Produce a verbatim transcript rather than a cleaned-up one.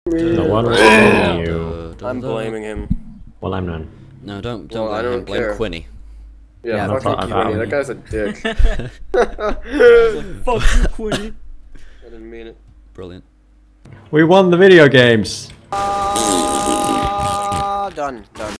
No one was blaming you. I'm blaming him. Well, I'm none. No, don't don't Well, I blame him. don't Blame care. Quinny. Yeah, Yeah, fuck I you, thought- Quinny. I That guy's a dick. Fuck you, Quinny. I didn't mean it. Brilliant. We won the video games. Ah, done, done.